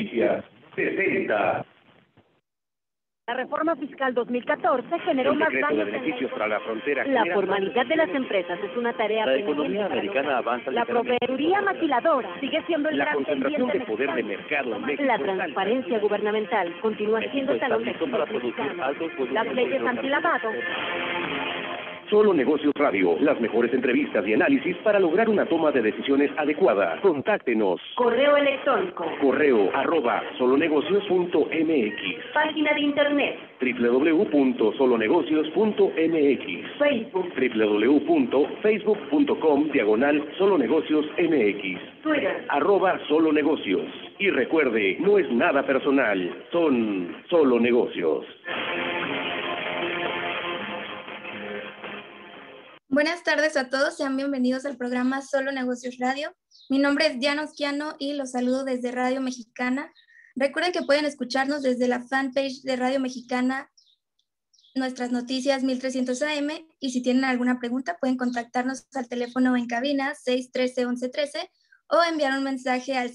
Noticias presenta. La reforma fiscal 2014 generó más daños de beneficios para la frontera. La formalidad de las empresas es una tarea La economía americana avanza. La proveeduría maquiladora sigue siendo el la gran concentración pendiente de poder de mercado en México. La transparencia gubernamental continúa siendo el talón de México está listo para producir altos productos. Las leyes antilavado. Solo Negocios Radio, las mejores entrevistas y análisis para lograr una toma de decisiones adecuada. Contáctenos. Correo electrónico. Correo@solonegocios.mx. Página de internet. www.solonegocios.mx. Facebook. www.facebook.com/solonegociosmx. Twitter. @solonegocios. Y recuerde, no es nada personal, son solo negocios. Buenas tardes a todos, sean bienvenidos al programa Solo Negocios Radio. Mi nombre es Diana Osquiano y los saludo desde Radio Mexicana. Recuerden que pueden escucharnos desde la fanpage de Radio Mexicana, nuestras noticias 1300 AM, y si tienen alguna pregunta pueden contactarnos al teléfono en cabina 613-1113 o enviar un mensaje al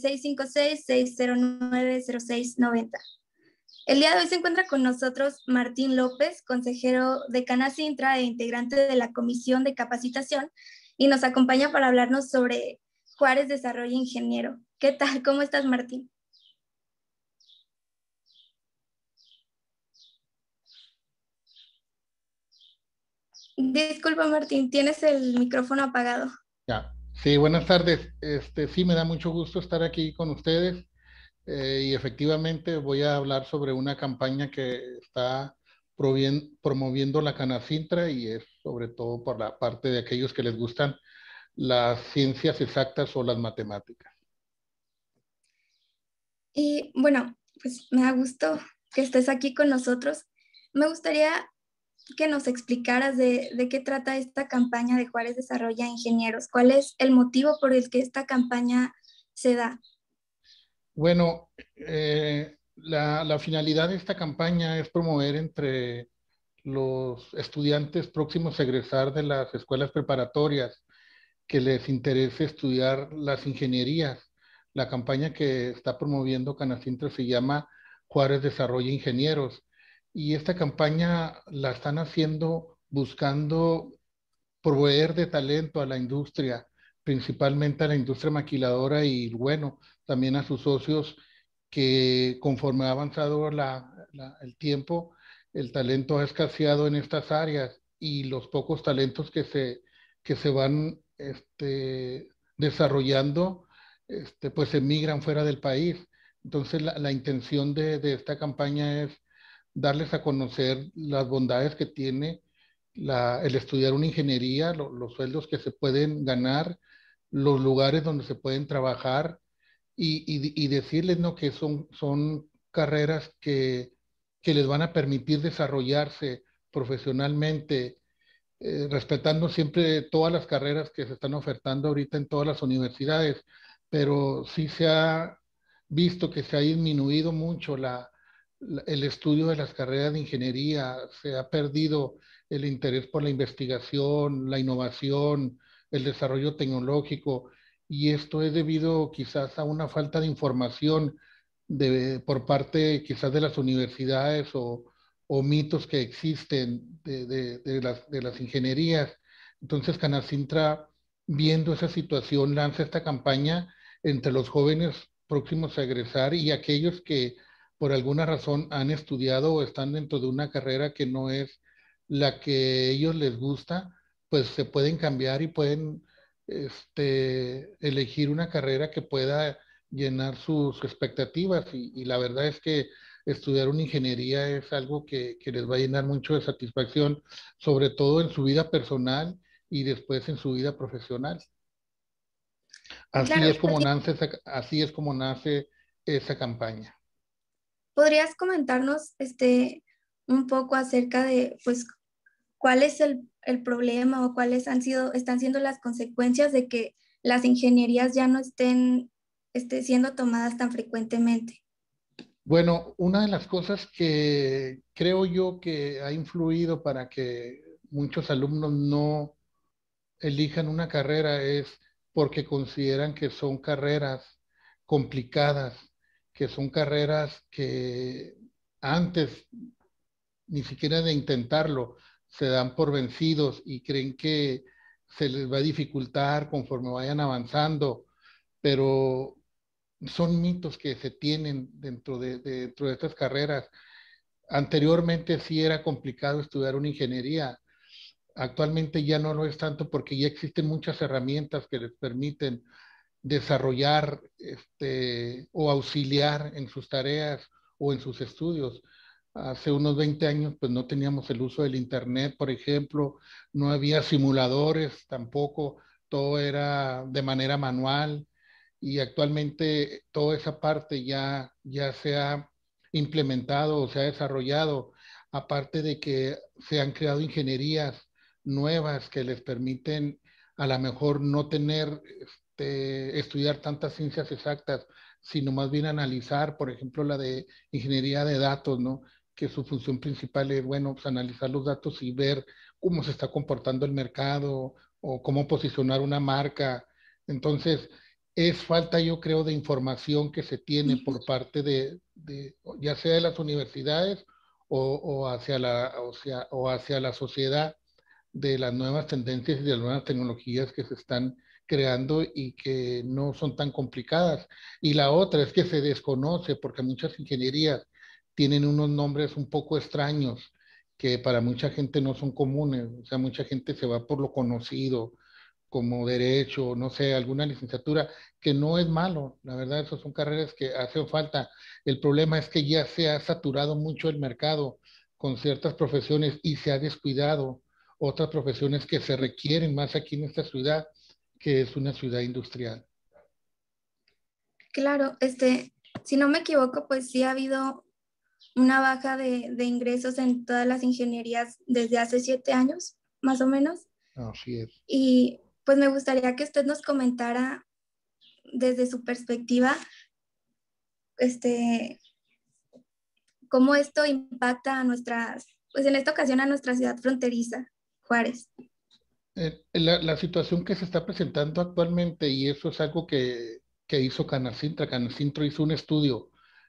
656-609-0690. El día de hoy se encuentra con nosotros Martín López, consejero de Canacintra e integrante de la Comisión de Capacitación, y nos acompaña para hablarnos sobre Juárez Desarrollo Ingeniero. ¿Qué tal? ¿Cómo estás, Martín? Disculpa, Martín, tienes el micrófono apagado. Ya. Sí, buenas tardes. Sí, me da mucho gusto estar aquí con ustedes. Y efectivamente voy a hablar sobre una campaña que está promoviendo la Canacintra, y es sobre todo por la parte de aquellos que les gustan las ciencias exactas o las matemáticas. Y bueno, pues me da gusto que estés aquí con nosotros. Me gustaría que nos explicaras de qué trata esta campaña de Juárez Desarrolla Ingenieros. ¿Cuál es el motivo por el que esta campaña se da? Bueno, la finalidad de esta campaña es promover entre los estudiantes próximos a egresar de las escuelas preparatorias que les interese estudiar las ingenierías. La campaña que está promoviendo Canacintra se llama Juárez Desarrolla Ingenieros, y esta campaña la están haciendo buscando proveer de talento a la industria, principalmente a la industria maquiladora, y bueno, también a sus socios, que conforme ha avanzado el tiempo, el talento ha escaseado en estas áreas, y los pocos talentos que se van desarrollando, pues emigran fuera del país. Entonces la intención de esta campaña es darles a conocer las bondades que tiene el estudiar una ingeniería, los sueldos que se pueden ganar, los lugares donde se pueden trabajar, y decirles, ¿no?, que son carreras que les van a permitir desarrollarse profesionalmente, respetando siempre todas las carreras que se están ofertando ahorita en todas las universidades, pero sí se ha visto que se ha disminuido mucho el estudio de las carreras de ingeniería. Se ha perdido el interés por la investigación, la innovación, el desarrollo tecnológico, y esto es debido quizás a una falta de información por parte quizás de las universidades, o mitos que existen de las ingenierías. Entonces Canacintra, viendo esa situación, lanza esta campaña entre los jóvenes próximos a egresar y aquellos que por alguna razón han estudiado o están dentro de una carrera que no es la que ellos les gusta, pues se pueden cambiar y pueden elegir una carrera que pueda llenar sus expectativas, y la verdad es que estudiar una ingeniería es algo que les va a llenar mucho de satisfacción, sobre todo en su vida personal y después en su vida profesional. Así Claro, así es como nace esa campaña. ¿Podrías comentarnos un poco acerca de pues cuál es el problema o cuáles están siendo las consecuencias de que las ingenierías ya no estén siendo tomadas tan frecuentemente? Bueno, una de las cosas que creo yo que ha influido para que muchos alumnos no elijan una carrera es porque consideran que son carreras complicadas que son carreras que antes ni siquiera de intentarlo se dan por vencidos y creen que se les va a dificultar conforme vayan avanzando, pero son mitos que se tienen dentro de estas carreras. Anteriormente sí era complicado estudiar una ingeniería. Actualmente ya no lo es tanto porque ya existen muchas herramientas que les permiten desarrollar o auxiliar en sus tareas o en sus estudios. Hace unos 20 años pues no teníamos el uso del internet, por ejemplo, no había simuladores tampoco, todo era de manera manual y actualmente toda esa parte ya se ha implementado o se ha desarrollado, aparte de que se han creado ingenierías nuevas que les permiten a lo mejor no tener, estudiar tantas ciencias exactas, sino más bien analizar, por ejemplo, la de ingeniería de datos, ¿no? Que su función principal es, bueno, pues analizar los datos y ver cómo se está comportando el mercado o cómo posicionar una marca. Entonces, es falta, yo creo, de información que se tiene por parte ya sea de las universidades o hacia la sociedad de las nuevas tendencias y de las nuevas tecnologías que se están creando y que no son tan complicadas. Y la otra es que se desconoce porque muchas ingenierías tienen unos nombres un poco extraños que para mucha gente no son comunes. O sea, mucha gente se va por lo conocido, como derecho, no sé, alguna licenciatura, que no es malo. La verdad, esas son carreras que hacen falta. El problema es que ya se ha saturado mucho el mercado con ciertas profesiones y se ha descuidado otras profesiones que se requieren más aquí en esta ciudad, que es una ciudad industrial. Claro, si no me equivoco, pues sí ha habido una baja de ingresos en todas las ingenierías desde hace 7 años, más o menos. Así es. Y pues me gustaría que usted nos comentara desde su perspectiva, cómo esto impacta a pues en esta ocasión a nuestra ciudad fronteriza, Juárez. La situación que se está presentando actualmente, y eso es algo que hizo Canacintra. Canacintra hizo un estudio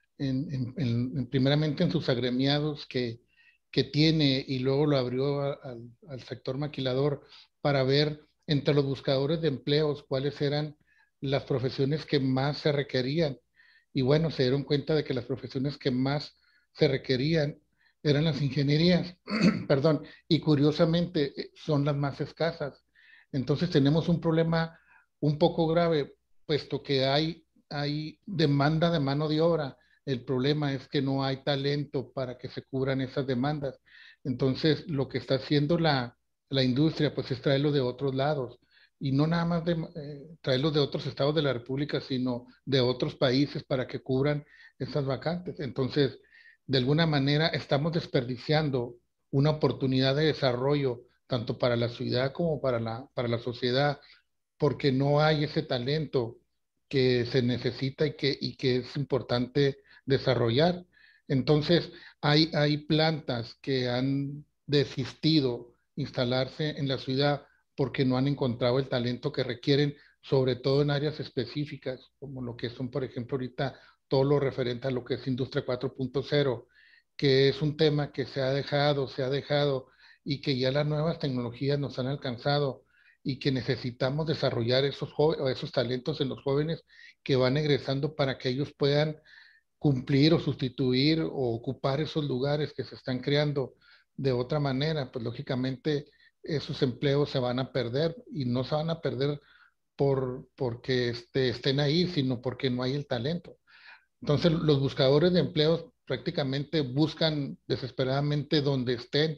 primeramente en sus agremiados que tiene y luego lo abrió al sector maquilador para ver entre los buscadores de empleos cuáles eran las profesiones que más se requerían. Y bueno, se dieron cuenta de que las profesiones que más se requerían eran las ingenierías, perdón, y curiosamente son las más escasas. Entonces tenemos un problema un poco grave, puesto que hay demanda de mano de obra. El problema es que no hay talento para que se cubran esas demandas. Entonces, lo que está haciendo la industria, pues es traerlo de otros lados. Y no nada más traerlos de otros estados de la República, sino de otros países para que cubran esas vacantes. Entonces, de alguna manera estamos desperdiciando una oportunidad de desarrollo, tanto para la ciudad como para la sociedad, porque no hay ese talento que se necesita y que es importante desarrollar. Entonces, hay plantas que han desistido instalarse en la ciudad porque no han encontrado el talento que requieren, sobre todo en áreas específicas, como lo que son, por ejemplo, ahorita todo lo referente a lo que es Industria 4.0, que es un tema que se ha dejado y que ya las nuevas tecnologías nos han alcanzado y que necesitamos desarrollar esos talentos en los jóvenes que van egresando para que ellos puedan cumplir o sustituir o ocupar esos lugares que se están creando de otra manera. Pues lógicamente esos empleos se van a perder y no se van a perder porque estén ahí, sino porque no hay el talento. Entonces los buscadores de empleos prácticamente buscan desesperadamente donde estén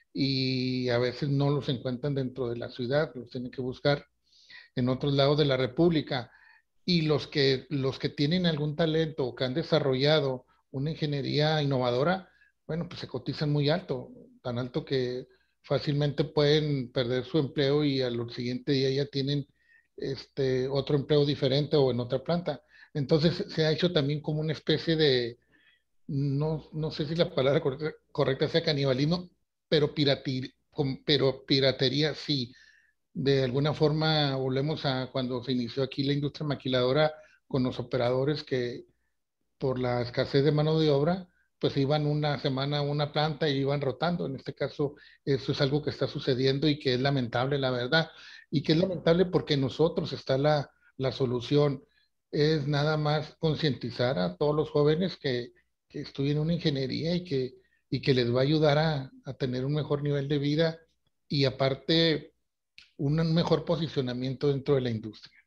y a veces no los encuentran dentro de la ciudad, los tienen que buscar en otros lados de la República. Y los que tienen algún talento o que han desarrollado una ingeniería innovadora, bueno, pues se cotizan muy alto, tan alto que fácilmente pueden perder su empleo y al siguiente día ya tienen otro empleo diferente o en otra planta. Entonces se ha hecho también como una especie de, no sé si la palabra correcta sea canibalismo, pero piratería sí. De alguna forma volvemos a cuando se inició aquí la industria maquiladora con los operadores que por la escasez de mano de obra, pues iban una semana a una planta y iban rotando. En este caso, eso es algo que está sucediendo y que es lamentable, la verdad. Y que es lamentable porque nosotros está la solución. Es nada más concientizar a todos los jóvenes que estudien una ingeniería y que les va a ayudar a tener un mejor nivel de vida y aparte un mejor posicionamiento dentro de la industria.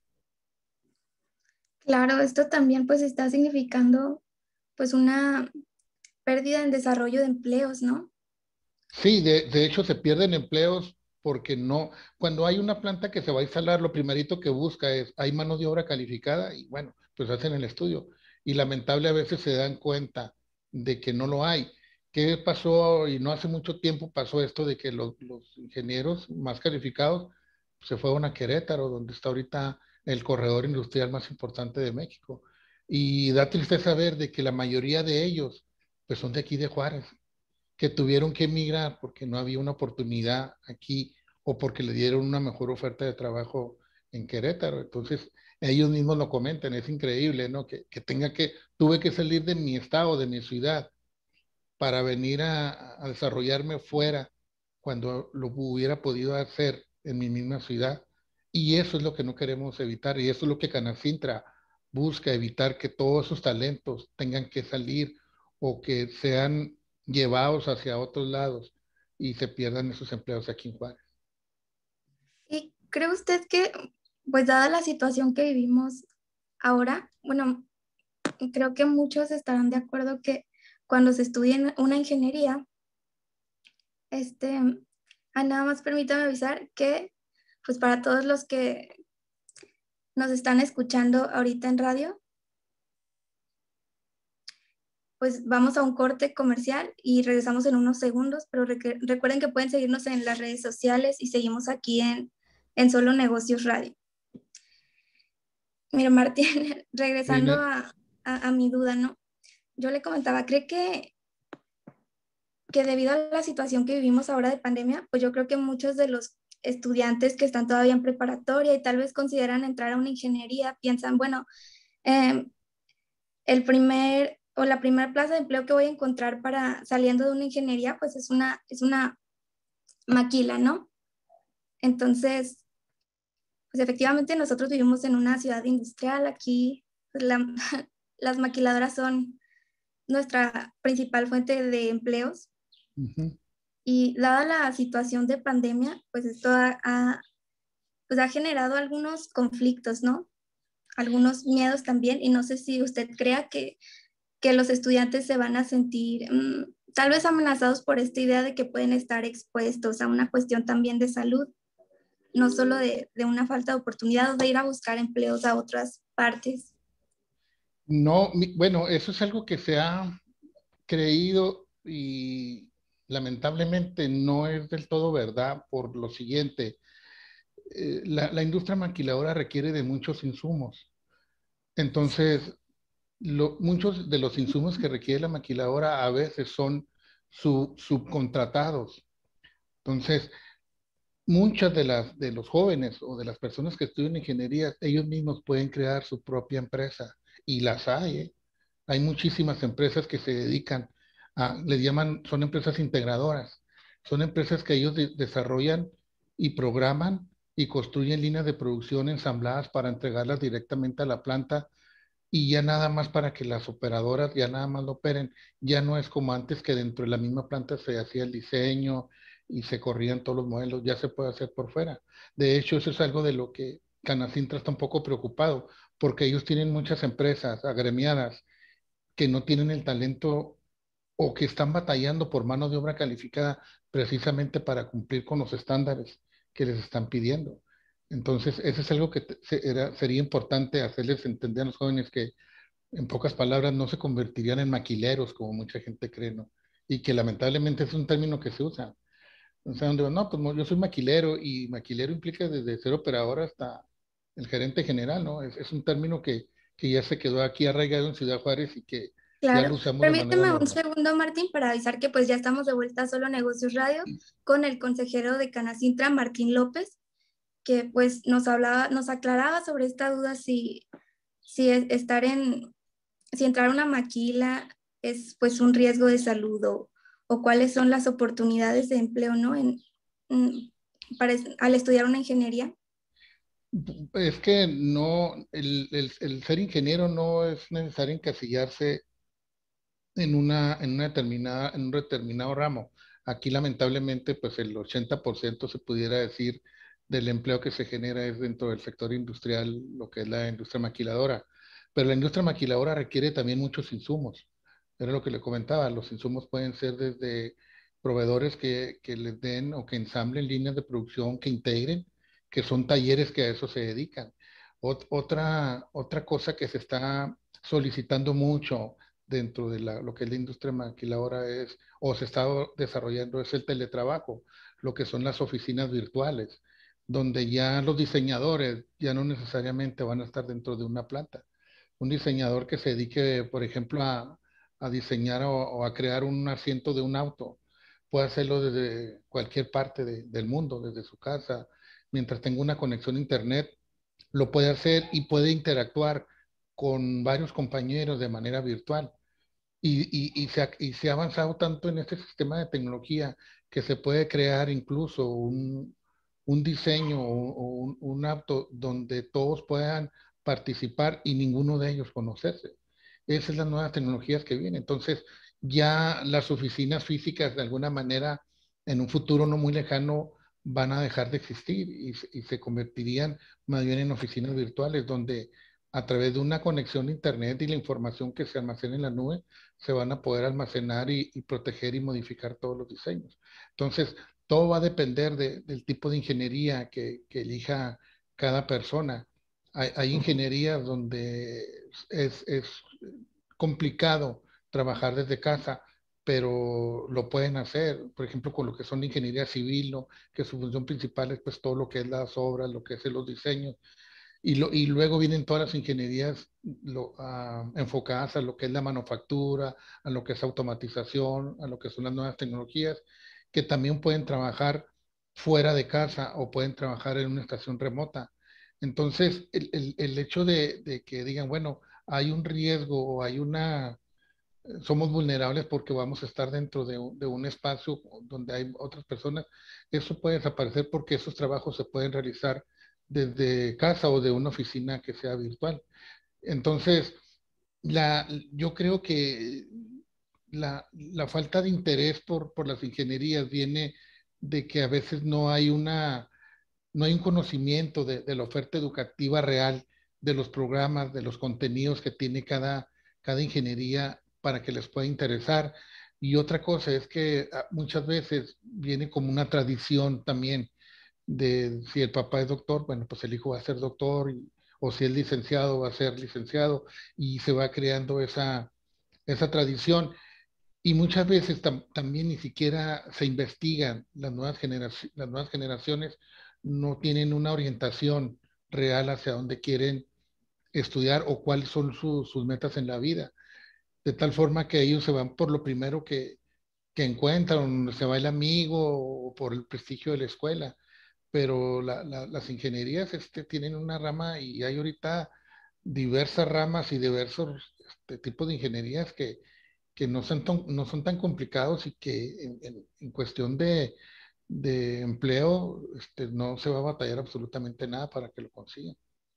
Claro, esto también pues está significando pues una pérdida en desarrollo de empleos, ¿no? Sí, de hecho se pierden empleos porque no, cuando hay una planta que se va a instalar, lo primerito que busca es, hay mano de obra calificada y bueno, pues hacen el estudio. Y lamentable a veces se dan cuenta de que no lo hay. ¿Qué pasó? Y no hace mucho tiempo pasó esto de que los ingenieros más calificados se fueron a Querétaro, donde está ahorita el corredor industrial más importante de México. Y da tristeza ver de que la mayoría de ellos pues son de aquí de Juárez que tuvieron que emigrar porque no había una oportunidad aquí o porque le dieron una mejor oferta de trabajo en Querétaro. Entonces, ellos mismos lo comentan, es increíble, ¿no? Tuve que salir de mi estado, de mi ciudad, para venir a desarrollarme fuera cuando lo hubiera podido hacer en mi misma ciudad. Y eso es lo que no queremos evitar y eso es lo que Canacintra busca, evitar que todos esos talentos tengan que salir o que sean llevados hacia otros lados y se pierdan esos empleos aquí en Juárez. ¿Y cree usted que, pues dada la situación que vivimos ahora, bueno, creo que muchos estarán de acuerdo que cuando se estudia una ingeniería, nada más permítame avisar que, pues para todos los que nos están escuchando ahorita en radio, pues vamos a un corte comercial y regresamos en unos segundos, pero recuerden que pueden seguirnos en las redes sociales y seguimos aquí en Solo Negocios Radio. Mira, Martín, regresando a mi duda, ¿no? Yo le comentaba, ¿cree que debido a la situación que vivimos ahora de pandemia, pues yo creo que muchos de los estudiantes que están todavía en preparatoria y tal vez consideran entrar a una ingeniería, piensan, bueno, la primera plaza de empleo que voy a encontrar para saliendo de una ingeniería, pues es una maquila, ¿no? Entonces, pues efectivamente nosotros vivimos en una ciudad industrial, aquí pues las maquiladoras son nuestra principal fuente de empleos. Uh-huh. Y dada la situación de pandemia, pues esto pues ha generado algunos conflictos, ¿no? Algunos miedos también, y no sé si usted crea que los estudiantes se van a sentir tal vez amenazados por esta idea de que pueden estar expuestos a una cuestión también de salud, no solo de una falta de oportunidad o de ir a buscar empleos a otras partes. No, bueno, eso es algo que se ha creído y lamentablemente no es del todo verdad por lo siguiente. La industria maquiladora requiere de muchos insumos. Entonces, muchos de los insumos que requiere la maquiladora a veces son subcontratados. Entonces, muchas de los jóvenes o de las personas que estudian ingeniería, ellos mismos pueden crear su propia empresa y las hay, ¿eh? Hay muchísimas empresas que se dedican les llaman, son empresas integradoras. Son empresas que ellos desarrollan y programan y construyen líneas de producción ensambladas para entregarlas directamente a la planta y ya nada más para que las operadoras ya nada más lo operen. Ya no es como antes que dentro de la misma planta se hacía el diseño y se corrían todos los modelos, ya se puede hacer por fuera. De hecho, eso es algo de lo que Canacintra está un poco preocupado, porque ellos tienen muchas empresas agremiadas que no tienen el talento o que están batallando por mano de obra calificada precisamente para cumplir con los estándares que les están pidiendo. Entonces, eso es algo que sería importante hacerles entender a los jóvenes que, en pocas palabras, no se convertirían en maquileros, como mucha gente cree, ¿no? Y que lamentablemente es un término que se usa. O sea, donde no, pues yo soy maquilero y maquilero implica desde ser operador hasta el gerente general, ¿no? Es un término que ya se quedó aquí arraigado en Ciudad Juárez y que ya Claro, lo usamos de manera permíteme un normal. segundo, Martín, para avisar que pues ya estamos de vuelta a Solo Negocios Radio con el consejero de Canacintra, Martín López, que pues nos aclaraba sobre esta duda si estar en si entrar a una maquila es pues un riesgo de salud o cuáles son las oportunidades de empleo, ¿no? Al estudiar una ingeniería. Es que no, el ser ingeniero no es necesario encasillarse en un determinado ramo. Aquí lamentablemente pues el 80% se pudiera decir del empleo que se genera es dentro del sector industrial, lo que es la industria maquiladora. Pero la industria maquiladora requiere también muchos insumos. Era lo que le comentaba, los insumos pueden ser desde proveedores que les den o que ensamblen líneas de producción, que integren, que son talleres que a eso se dedican. Otra cosa que se está solicitando mucho dentro de lo que es la industria maquiladora o se está desarrollando es el teletrabajo, lo que son las oficinas virtuales, donde ya los diseñadores ya no necesariamente van a estar dentro de una planta. Un diseñador que se dedique, por ejemplo, a diseñar o a crear un asiento de un auto, puede hacerlo desde cualquier parte del mundo, desde su casa, mientras tenga una conexión a internet, lo puede hacer y puede interactuar con varios compañeros de manera virtual. Y se ha avanzado tanto en este sistema de tecnología que se puede crear incluso un diseño o un apto donde todos puedan participar y ninguno de ellos conocerse. Esas son las nuevas tecnologías que vienen. Entonces, ya las oficinas físicas de alguna manera en un futuro no muy lejano van a dejar de existir y se convertirían más bien en oficinas virtuales donde a través de una conexión a internet y la información que se almacena en la nube, se van a poder almacenar y proteger y modificar todos los diseños. Entonces, todo va a depender del tipo de ingeniería que elija cada persona. Hay ingenierías donde es complicado trabajar desde casa, pero lo pueden hacer, por ejemplo, con lo que son ingeniería civil, ¿no? Que su función principal es pues todo lo que es las obras, lo que es los diseños, y luego vienen todas las ingenierías enfocadas a lo que es la manufactura, a lo que es automatización, a lo que son las nuevas tecnologías, que también pueden trabajar fuera de casa o pueden trabajar en una estación remota. Entonces, el hecho de que digan, bueno, hay un riesgo o somos vulnerables porque vamos a estar dentro de un espacio donde hay otras personas, eso puede desaparecer porque esos trabajos se pueden realizar desde casa o de una oficina que sea virtual. Entonces, yo creo que la falta de interés por las ingenierías viene de que a veces no hay un conocimiento de la oferta educativa real, de los programas, de los contenidos que tiene cada ingeniería para que les pueda interesar. Y otra cosa es que muchas veces viene como una tradición también de si el papá es doctor, bueno, pues el hijo va a ser doctor, o si es licenciado, va a ser licenciado, y se va creando esa tradición. Y muchas veces también ni siquiera se investigan las nuevas generaciones no tienen una orientación real hacia dónde quieren estudiar o cuáles son sus metas en la vida. De tal forma que ellos se van por lo primero que encuentran, se va el amigo o por el prestigio de la escuela. Pero las ingenierías tienen una rama y hay ahorita diversas ramas y diversos tipos de ingenierías que no son tan complicados y que en cuestión de empleo no se va a batallar absolutamente nada para que lo consigan.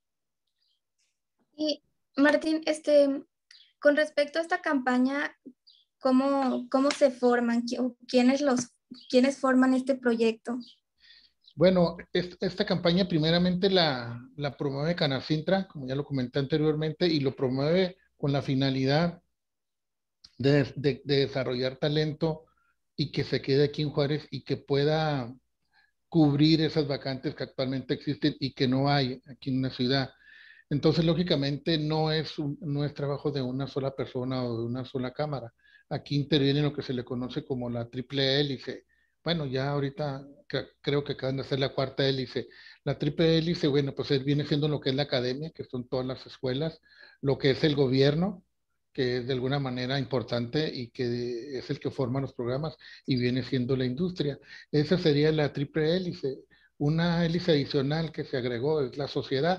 Y Martín, con respecto a esta campaña, ¿cómo se forman? ¿Quiénes forman este proyecto? Bueno, esta campaña primeramente la promueve Canacintra, como ya lo comenté anteriormente, y lo promueve con la finalidad de desarrollar talento y que se quede aquí en Juárez y que pueda cubrir esas vacantes que actualmente existen y que no hay aquí en una ciudad. Entonces, lógicamente, no es trabajo de una sola persona o de una sola cámara. Aquí interviene lo que se le conoce como la triple hélice. Bueno, ya ahorita creo que acaban de hacer la cuarta hélice. La triple hélice, bueno, pues viene siendo lo que es la academia, que son todas las escuelas, lo que es el gobierno, que es de alguna manera importante y que es el que forma los programas, y viene siendo la industria. Esa sería la triple hélice. Una hélice adicional que se agregó es la sociedad,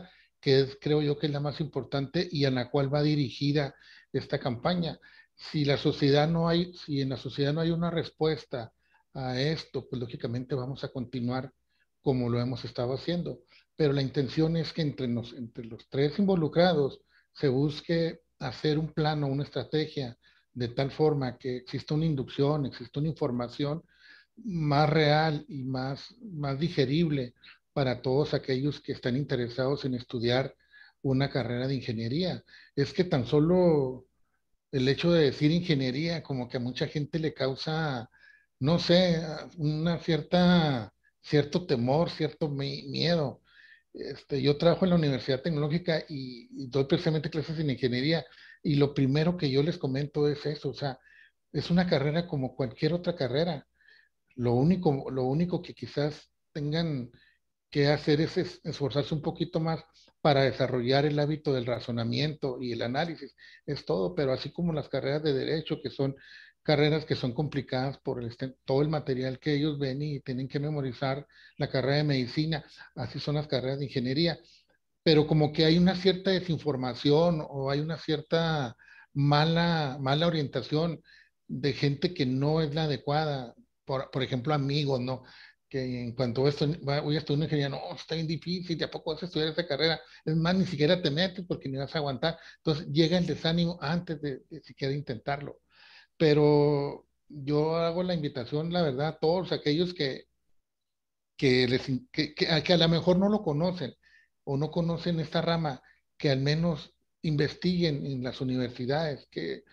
que es, creo yo, que es la más importante y a la cual va dirigida esta campaña. Si la sociedad no hay, si en la sociedad no hay una respuesta a esto, pues lógicamente vamos a continuar como lo hemos estado haciendo. Pero la intención es que entre los tres involucrados se busque hacer un plano, una estrategia, de tal forma que exista una inducción, exista una información más real y más digerible para todos aquellos que están interesados en estudiar una carrera de ingeniería. Es que tan solo el hecho de decir ingeniería como que a mucha gente le causa, no sé, una cierto temor, cierto miedo. Yo trabajo en la Universidad Tecnológica y doy precisamente clases en ingeniería y lo primero que yo les comento es eso, o sea, es una carrera como cualquier otra carrera. Lo único que quizás tengan que hacer es esforzarse un poquito más para desarrollar el hábito del razonamiento y el análisis. Es todo, pero así como las carreras de derecho, que son carreras que son complicadas por todo el material que ellos ven y tienen que memorizar, la carrera de medicina, así son las carreras de ingeniería, pero como que hay una cierta desinformación o hay una cierta mala orientación de gente que no es la adecuada, por ejemplo, amigos, ¿no? Que en cuanto voy a estudiar una ingeniería, no, está bien difícil, ¿de a poco vas a estudiar esa carrera? Es más, ni siquiera te metes porque ni vas a aguantar. Entonces llega el desánimo antes de siquiera intentarlo. Pero yo hago la invitación, la verdad, a todos aquellos que a lo mejor no lo conocen o no conocen esta rama, que al menos investiguen en las universidades,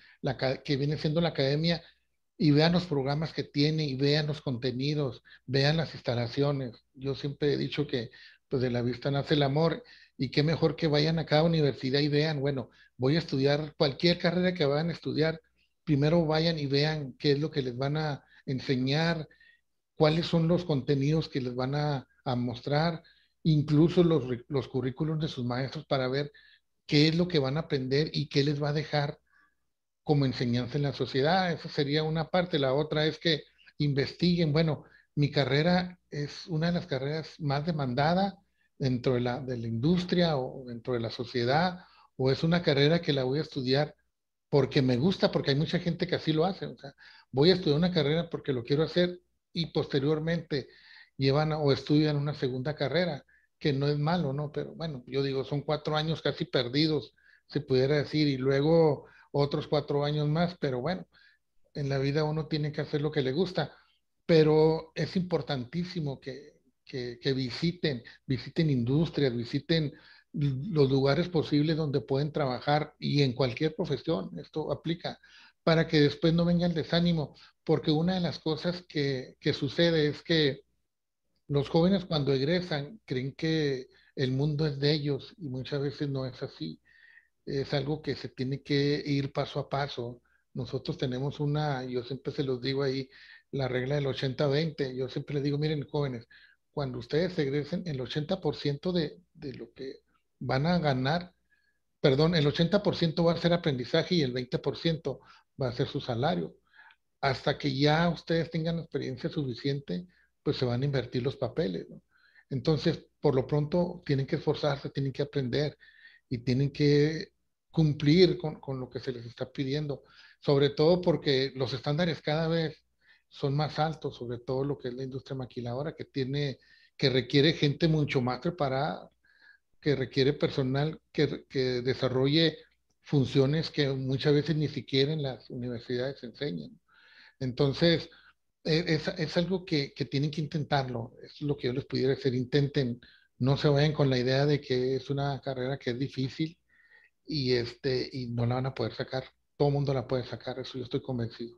que viene siendo la academia, y vean los programas que tiene y vean los contenidos, vean las instalaciones. Yo siempre he dicho que pues de la vista nace el amor y qué mejor que vayan a cada universidad y vean, bueno, voy a estudiar cualquier carrera que vayan a estudiar, primero vayan y vean qué es lo que les van a enseñar, cuáles son los contenidos que les van a mostrar, incluso los currículos de sus maestros para ver qué es lo que van a aprender y qué les va a dejar como enseñanza en la sociedad. Esa sería una parte. La otra es que investiguen. Bueno, mi carrera es una de las carreras más demandada dentro de la industria o dentro de la sociedad, o es una carrera que la voy a estudiar porque me gusta, porque hay mucha gente que así lo hace. O sea, voy a estudiar una carrera porque lo quiero hacer y posteriormente llevan o estudian una segunda carrera, que no es malo, ¿no? Pero bueno, yo digo, son 4 años casi perdidos, se pudiera decir, y luego otros 4 años más, pero bueno, en la vida uno tiene que hacer lo que le gusta, pero es importantísimo que visiten industrias, visiten los lugares posibles donde pueden trabajar y en cualquier profesión, esto aplica, para que después no venga el desánimo, porque una de las cosas que sucede es que los jóvenes cuando egresan creen que el mundo es de ellos y muchas veces no es así. Es algo que se tiene que ir paso a paso. Nosotros tenemos yo siempre se los digo ahí, la regla del 80-20. Yo siempre les digo, miren, jóvenes, cuando ustedes egresen, el 80% de lo que van a ganar, perdón, el 80% va a ser aprendizaje y el 20% va a ser su salario. Hasta que ya ustedes tengan experiencia suficiente, pues se van a invertir los papeles, ¿no? Entonces, por lo pronto, tienen que esforzarse, tienen que aprender y tienen que cumplir con lo que se les está pidiendo, sobre todo porque los estándares cada vez son más altos, sobre todo lo que es la industria maquiladora, que requiere gente mucho más preparada, que requiere personal que desarrolle funciones que muchas veces ni siquiera en las universidades enseñan. Entonces, es algo que tienen que intentarlo. Es lo que yo les pudiera decir. Intenten, no se vayan con la idea de que es una carrera que es difícil y no la van a poder sacar. Todo el mundo la puede sacar, eso yo estoy convencido.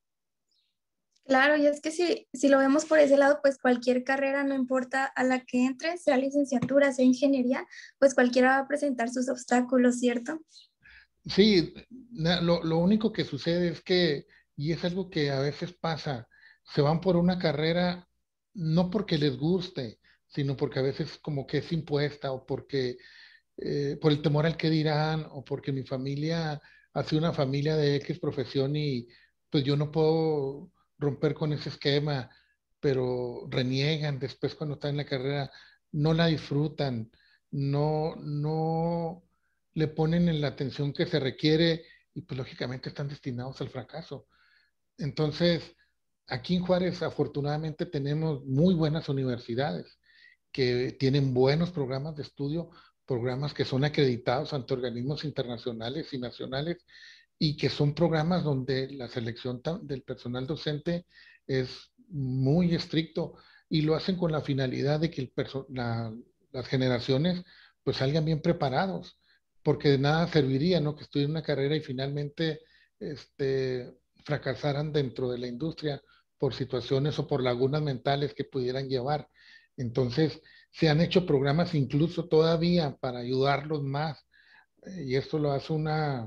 Claro, y es que si lo vemos por ese lado, pues cualquier carrera, no importa a la que entre, sea licenciatura, sea ingeniería, pues cualquiera va a presentar sus obstáculos, ¿cierto? Sí, lo único que sucede es que, y es algo que a veces pasa, se van por una carrera no porque les guste, sino porque a veces como que es impuesta o porque por el temor al que dirán o porque mi familia ha sido una familia de X profesión y pues yo no puedo romper con ese esquema, pero reniegan después cuando están en la carrera, no la disfrutan, no le ponen en la atención que se requiere y pues lógicamente están destinados al fracaso. Entonces, aquí en Juárez afortunadamente tenemos muy buenas universidades que tienen buenos programas de estudio, programas que son acreditados ante organismos internacionales y nacionales y que son programas donde la selección del personal docente es muy estricto y lo hacen con la finalidad de que las generaciones pues salgan bien preparados, porque de nada serviría, ¿no? Que estudien una carrera y finalmente este, fracasaran dentro de la industria por situaciones o por lagunas mentales que pudieran llevar. Entonces, se han hecho programas incluso todavía para ayudarlos más, y esto lo hace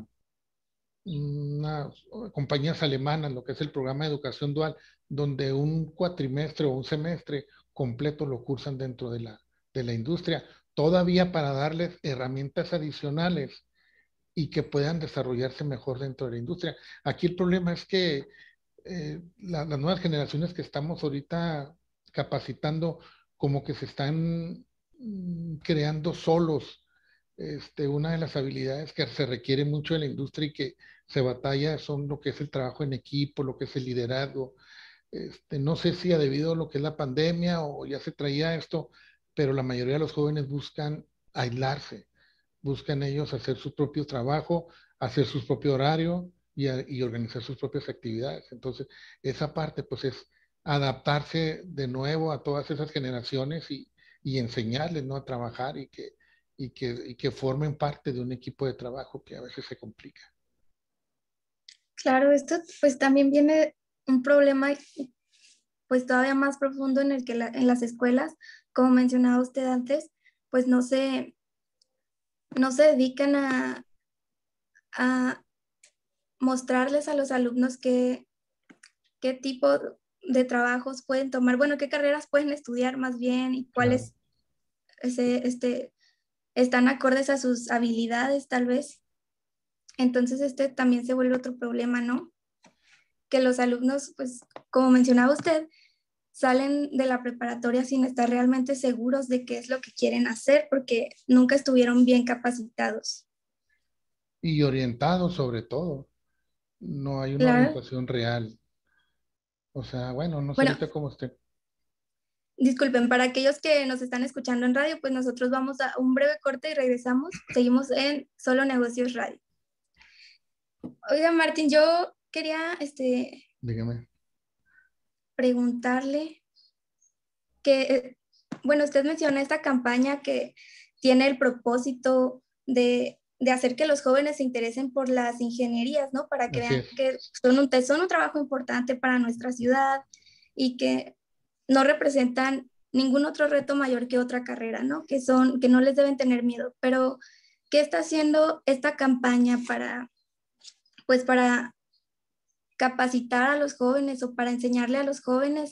unas compañías alemanas, lo que es el programa de educación dual, donde un cuatrimestre o un semestre completo lo cursan dentro de la industria, todavía para darles herramientas adicionales y que puedan desarrollarse mejor dentro de la industria. Aquí el problema es que las nuevas generaciones que estamos ahorita capacitando, como que se están creando solos. Una de las habilidades que se requiere mucho en la industria y que se batalla son lo que es el trabajo en equipo, lo que es el liderazgo. No sé si ha debido a lo que es la pandemia o ya se traía esto, pero la mayoría de los jóvenes buscan aislarse, buscan ellos hacer su propio trabajo, hacer su propio horario y organizar sus propias actividades. Entonces, esa parte pues es adaptarse de nuevo a todas esas generaciones y enseñarles, ¿no? A trabajar y que formen parte de un equipo de trabajo que a veces se complica. Claro, esto pues también viene un problema pues todavía más profundo en el que en las escuelas, como mencionaba usted antes, pues no se dedican a mostrarles a los alumnos qué tipo de trabajos pueden tomar, bueno, qué carreras pueden estudiar más bien y cuáles están acordes a sus habilidades tal vez. Entonces también se vuelve otro problema, ¿no? Que los alumnos, pues como mencionaba usted, salen de la preparatoria sin estar realmente seguros de qué es lo que quieren hacer porque nunca estuvieron bien capacitados. Y orientados sobre todo. No hay una Claro. orientación real. O sea, bueno, no sé Bueno, ahorita cómo esté. disculpen, para aquellos que nos están escuchando en radio, pues nosotros vamos a un breve corte y regresamos. Seguimos en Solo Negocios Radio. Oiga, Martín, yo quería Dígame. preguntarle que, bueno, usted menciona esta campaña que tiene el propósito de hacer que los jóvenes se interesen por las ingenierías, ¿no? Para que Así vean es. que son un trabajo importante para nuestra ciudad y que no representan ningún otro reto mayor que otra carrera, ¿no? Que no les deben tener miedo. Pero, ¿qué está haciendo esta campaña para capacitar a los jóvenes o para enseñarle a los jóvenes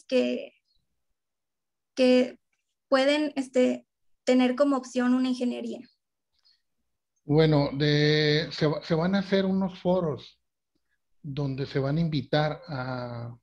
que pueden tener como opción una ingeniería? Bueno, se van a hacer unos foros donde se van a invitar a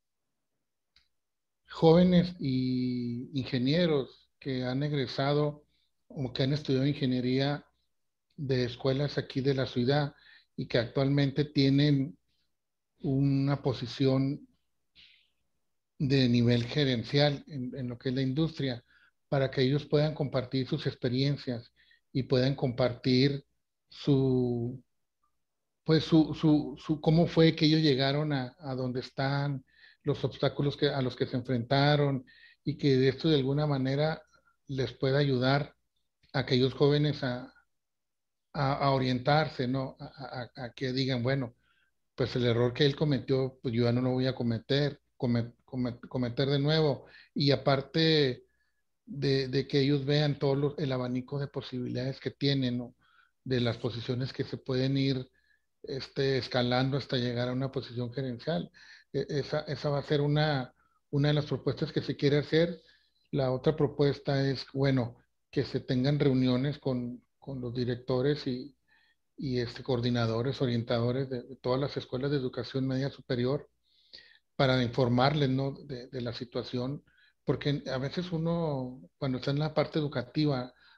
jóvenes y ingenieros que han egresado o que han estudiado ingeniería de escuelas aquí de la ciudad y que actualmente tienen una posición de nivel gerencial en lo que es la industria, para que ellos puedan compartir sus experiencias y puedan compartir su, pues cómo fue que ellos llegaron a donde están, los obstáculos a los que se enfrentaron y que esto de alguna manera les pueda ayudar a aquellos jóvenes a orientarse, ¿no? A que digan, bueno, pues el error que él cometió, pues yo ya no lo voy a cometer de nuevo. Y aparte de que ellos vean todo el abanico de posibilidades que tienen, ¿no? De las posiciones que se pueden ir escalando hasta llegar a una posición gerencial. Esa va a ser una de las propuestas que se quiere hacer. La otra propuesta es, bueno, que se tengan reuniones con los directores y coordinadores, orientadores de todas las escuelas de educación media superior para informarles, ¿no? de la situación, porque a veces uno, cuando está en la parte educativa,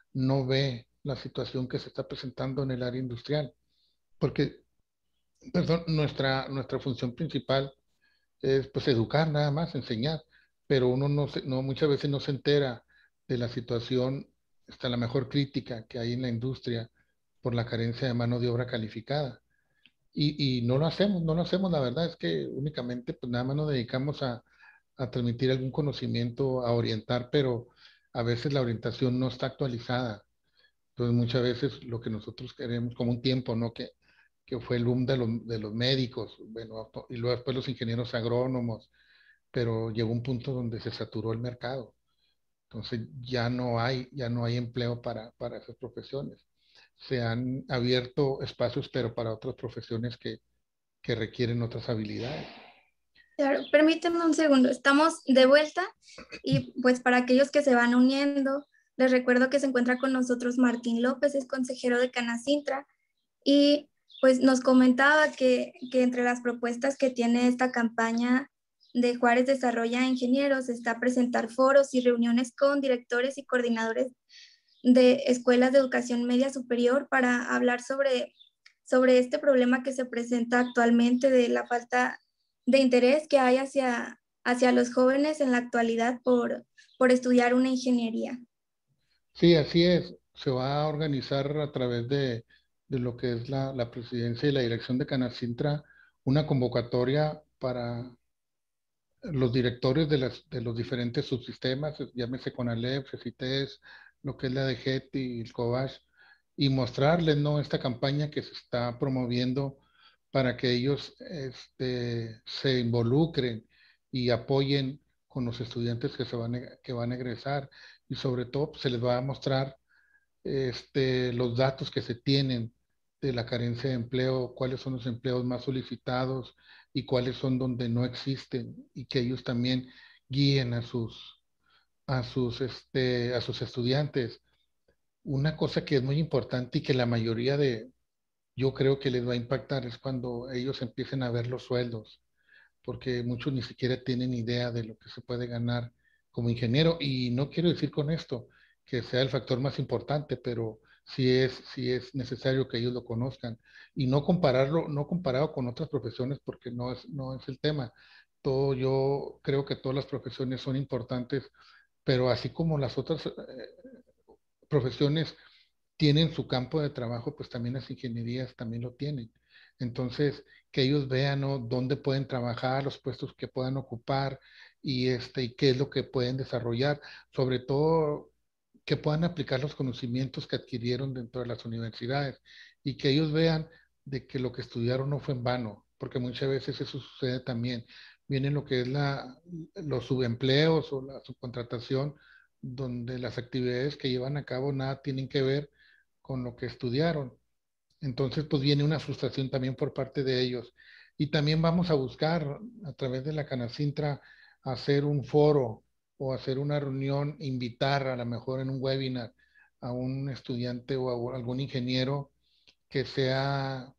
no ve la situación que se está presentando en el área industrial. Porque, perdón, nuestra función principal es pues educar nada más, enseñar, pero uno muchas veces no se entera de la situación, hasta la mejor crítica que hay en la industria por la carencia de mano de obra calificada. Y no lo hacemos, la verdad es que únicamente pues nada más nos dedicamos a transmitir algún conocimiento, a orientar, pero a veces la orientación no está actualizada. Entonces muchas veces lo que nosotros queremos, como un tiempo, ¿no? Que fue el boom de los médicos, bueno, y luego después los ingenieros agrónomos, pero llegó un punto donde se saturó el mercado. Entonces ya no hay empleo para esas profesiones. Se han abierto espacios, pero para otras profesiones que requieren otras habilidades. Claro, permíteme un segundo, estamos de vuelta y pues para aquellos que se van uniendo, les recuerdo que se encuentra con nosotros Martín López, es consejero de Canacintra y pues nos comentaba que entre las propuestas que tiene esta campaña de Juárez Desarrolla Ingenieros está presentar foros y reuniones con directores y coordinadores de escuelas de educación media superior para hablar sobre este problema que se presenta actualmente de la falta de interés que hay hacia los jóvenes en la actualidad por estudiar una ingeniería. Sí, así es. Se va a organizar a través de lo que es la presidencia y la dirección de Canacintra una convocatoria para los directores de los diferentes subsistemas, llámese CONALEP, CECITES, lo que es la DGET y el COBASH, y mostrarles, ¿no?, esta campaña que se está promoviendo para que ellos se involucren y apoyen con los estudiantes que van a egresar, y sobre todo pues, se les va a mostrar los datos que se tienen de la carencia de empleo, cuáles son los empleos más solicitados y cuáles son donde no existen, y que ellos también guíen a sus estudiantes. Una cosa que es muy importante y que la mayoría yo creo que les va a impactar es cuando ellos empiecen a ver los sueldos, porque muchos ni siquiera tienen idea de lo que se puede ganar como ingeniero. Y no quiero decir con esto que sea el factor más importante, pero sí es necesario que ellos lo conozcan y no compararlo, no comparado con otras profesiones, porque no es el tema. Yo creo que todas las profesiones son importantes, pero así como las otras profesiones tienen su campo de trabajo, pues también las ingenierías también lo tienen. Entonces, que ellos vean, ¿no?, dónde pueden trabajar, los puestos que puedan ocupar y qué es lo que pueden desarrollar. Sobre todo, que puedan aplicar los conocimientos que adquirieron dentro de las universidades y que ellos vean de que lo que estudiaron no fue en vano, porque muchas veces eso sucede también. Viene lo que es los subempleos o la subcontratación, donde las actividades que llevan a cabo nada tienen que ver con lo que estudiaron. Entonces, pues viene una frustración también por parte de ellos. Y también vamos a buscar a través de la Canacintra hacer un foro o hacer una reunión, invitar a lo mejor en un webinar a un estudiante o a algún ingeniero que sea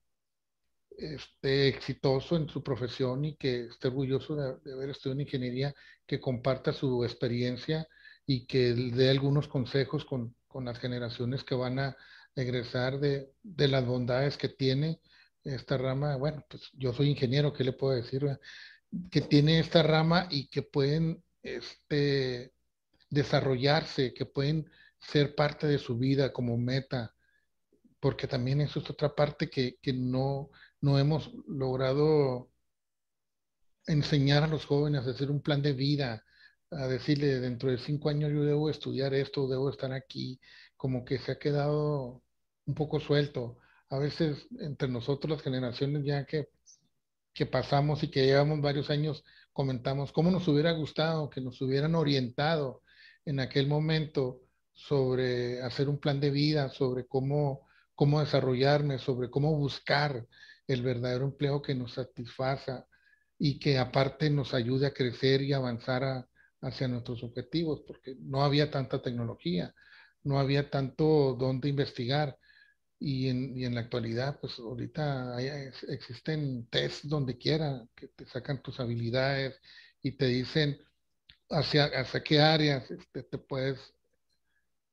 exitoso en su profesión y que esté orgulloso de haber estudiado ingeniería, que comparta su experiencia y que dé algunos consejos con las generaciones que van a egresar de las bondades que tiene esta rama. Bueno, pues yo soy ingeniero, ¿qué le puedo decir? Que tiene esta rama y que pueden desarrollarse, que pueden ser parte de su vida como meta, porque también eso es otra parte que no hemos logrado enseñar a los jóvenes a hacer un plan de vida, a decirle, dentro de 5 años yo debo estudiar esto, debo estar aquí, como que se ha quedado un poco suelto. A veces entre nosotros, las generaciones ya que pasamos y que llevamos varios años, comentamos cómo nos hubiera gustado que nos hubieran orientado en aquel momento sobre hacer un plan de vida, sobre cómo desarrollarme, sobre cómo buscar el verdadero empleo que nos satisfaza y que aparte nos ayude a crecer y avanzar hacia nuestros objetivos, porque no había tanta tecnología, no había tanto donde investigar. Y en la actualidad, pues ahorita existen tests donde quiera que te sacan tus habilidades y te dicen hacia qué áreas te puedes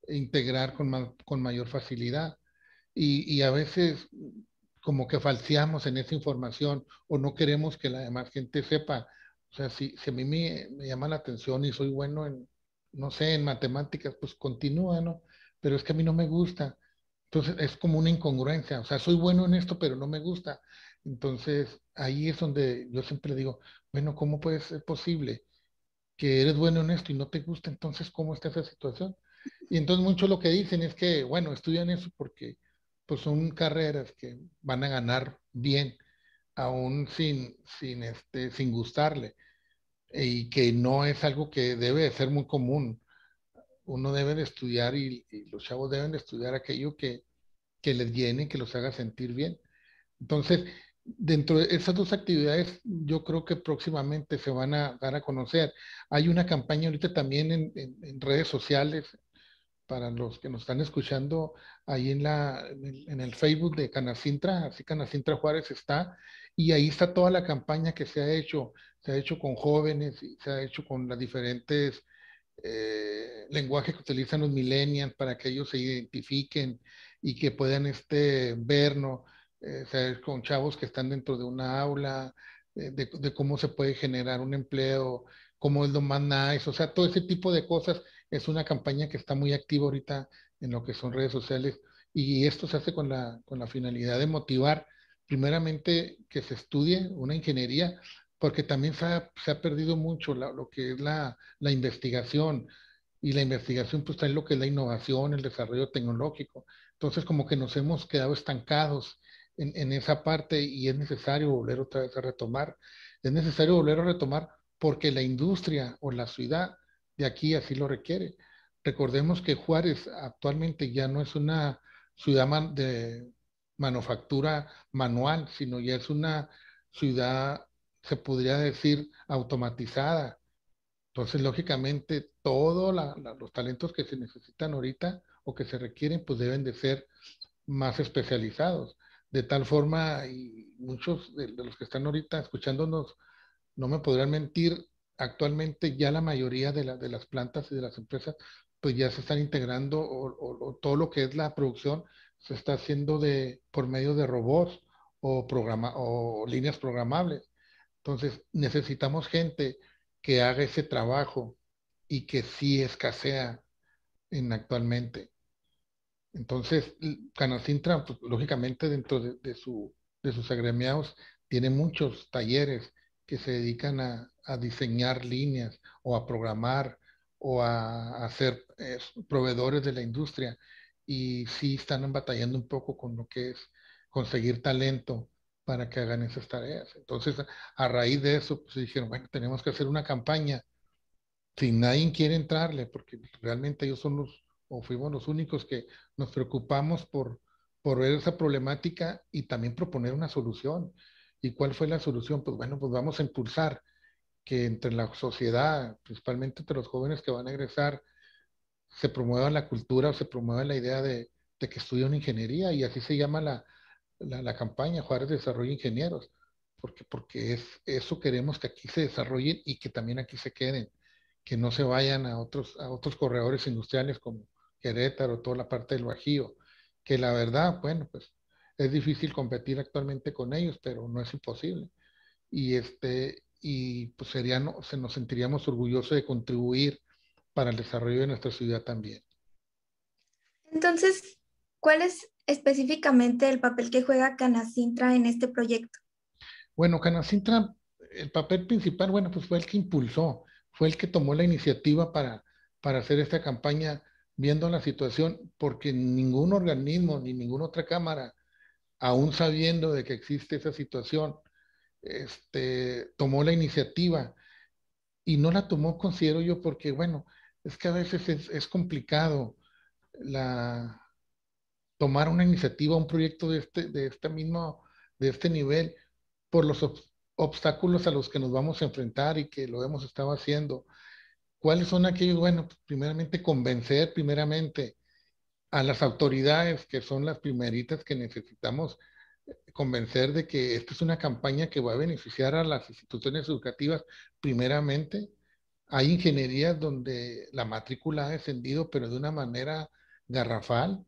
integrar con mayor facilidad. Y a veces como que falseamos en esa información o no queremos que la demás gente sepa. O sea, si a mí me llama la atención y soy bueno en, no sé, en matemáticas, pues continúa, ¿no? Pero es que a mí no me gusta. Entonces es como una incongruencia. O sea, soy bueno en esto, pero no me gusta. Entonces ahí es donde yo siempre digo, bueno, ¿cómo puede ser posible que eres bueno en esto y no te gusta? Entonces, ¿cómo está esa situación? Y entonces muchos lo que dicen es que, bueno, estudian eso porque pues son carreras que van a ganar bien, aún sin gustarle, y que no es algo que debe de ser muy común. Uno debe de estudiar y los chavos deben de estudiar aquello que les llene, que los haga sentir bien. Entonces, dentro de esas dos actividades, yo creo que próximamente se van a dar a conocer. Hay una campaña ahorita también en redes sociales, para los que nos están escuchando, ahí en el Facebook de Canacintra, así Canacintra Juárez está, y ahí está toda la campaña que se ha hecho con jóvenes y se ha hecho con las diferentes lenguajes que utilizan los millennials para que ellos se identifiquen y que puedan vernos, o sea, con chavos que están dentro de una aula, de cómo se puede generar un empleo, cómo es lo más nice, o sea, todo ese tipo de cosas. Es una campaña que está muy activa ahorita en lo que son redes sociales, y esto se hace con la finalidad de motivar primeramente que se estudie una ingeniería, porque también se ha perdido mucho lo que es la investigación, y la investigación pues trae lo que es la innovación, el desarrollo tecnológico. Entonces como que nos hemos quedado estancados en esa parte, y es necesario volver otra vez a retomar. Es necesario volver a retomar porque la industria o la ciudad de aquí así lo requiere. Recordemos que Juárez actualmente ya no es una ciudad de manufactura manual, sino ya es una ciudad, se podría decir, automatizada. Entonces, lógicamente, todos los talentos que se necesitan ahorita o que se requieren, pues deben de ser más especializados. De tal forma, y muchos de los que están ahorita escuchándonos no me podrán mentir, actualmente ya la mayoría de las plantas y de las empresas, pues ya se están integrando, o todo lo que es la producción se está haciendo por medio de robots o líneas programables. Entonces, necesitamos gente que haga ese trabajo y que sí escasea actualmente. Entonces, Canacintra, pues, lógicamente, dentro de sus agremiados, tiene muchos talleres que se dedican a diseñar líneas o a programar o a ser proveedores de la industria. Y sí están batallando un poco con lo que es conseguir talento para que hagan esas tareas. Entonces, a raíz de eso, pues dijeron, bueno, tenemos que hacer una campaña si nadie quiere entrarle, porque realmente ellos son o fuimos los únicos que nos preocupamos por ver esa problemática y también proponer una solución. ¿Y cuál fue la solución? Pues bueno, pues vamos a impulsar que entre la sociedad, principalmente entre los jóvenes que van a egresar, se promueva la cultura o se promueva la idea de que estudien ingeniería, y así se llama la campaña Juárez Desarrollo Ingenieros, porque eso queremos, que aquí se desarrollen y que también aquí se queden, que no se vayan a otros corredores industriales como Querétaro, toda la parte del Bajío, que la verdad, bueno, pues es difícil competir actualmente con ellos, pero no es imposible. Y pues nos sentiríamos orgullosos de contribuir para el desarrollo de nuestra ciudad también. Entonces, ¿cuál es específicamente el papel que juega Canacintra en este proyecto? Bueno, Canacintra, el papel principal, bueno, pues fue el que impulsó, fue el que tomó la iniciativa para hacer esta campaña, viendo la situación, porque ningún organismo ni ninguna otra cámara, aún sabiendo de que existe esa situación, tomó la iniciativa, y no la tomó, considero yo, porque, bueno, es que a veces es complicado la, tomar una iniciativa, un proyecto de este nivel, por los obstáculos a los que nos vamos a enfrentar y que lo hemos estado haciendo. ¿Cuáles son aquellos? Bueno, pues, primeramente convencer primeramente a las autoridades, que son las primeritas que necesitamos convencer de que esta es una campaña que va a beneficiar a las instituciones educativas primeramente. Hay ingenierías donde la matrícula ha descendido, pero de una manera garrafal,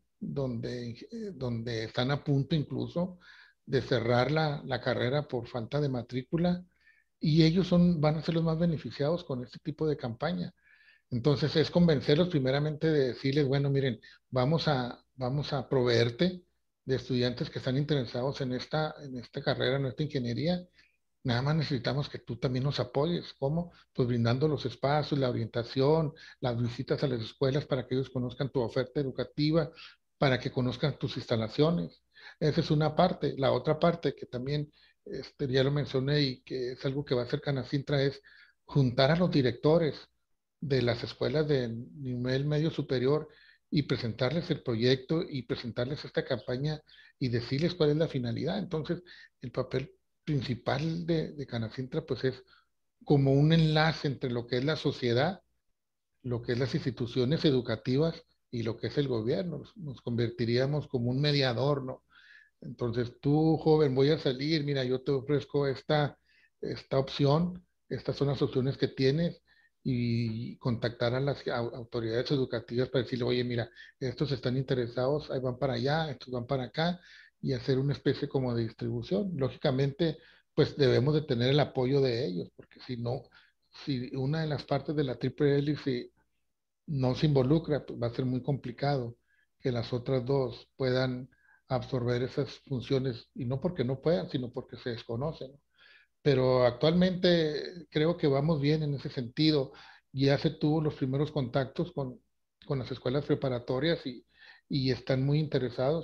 donde están a punto incluso de cerrar la carrera por falta de matrícula, y ellos van a ser los más beneficiados con este tipo de campaña. Entonces es convencerlos primeramente de decirles, bueno, miren, vamos a proveerte de estudiantes que están interesados en esta carrera, en esta ingeniería. Nada más necesitamos que tú también nos apoyes. ¿Cómo? Pues brindando los espacios, la orientación, las visitas a las escuelas para que ellos conozcan tu oferta educativa, para que conozcan tus instalaciones. Esa es una parte. La otra parte que también ya lo mencioné y que es algo que va a hacer Canacintra es juntar a los directores de las escuelas de nivel medio superior y presentarles el proyecto y presentarles esta campaña y decirles cuál es la finalidad. Entonces, el papel principal de Canacintra pues es como un enlace entre lo que es la sociedad, lo que es las instituciones educativas y lo que es el gobierno. Nos convertiríamos como un mediador, ¿no? Entonces, tú, joven, voy a salir, mira, yo te ofrezco esta opción, estas son las opciones que tienes, y contactar a las autoridades educativas para decirle, oye, mira, estos están interesados, ahí van para allá, estos van para acá, y hacer una especie como de distribución. Lógicamente, pues debemos de tener el apoyo de ellos, porque si no, si una de las partes de la triple hélice no se involucra, pues va a ser muy complicado que las otras dos puedan absorber esas funciones, y no porque no puedan, sino porque se desconocen. Pero actualmente creo que vamos bien en ese sentido. Ya se tuvo los primeros contactos con las escuelas preparatorias y están muy interesados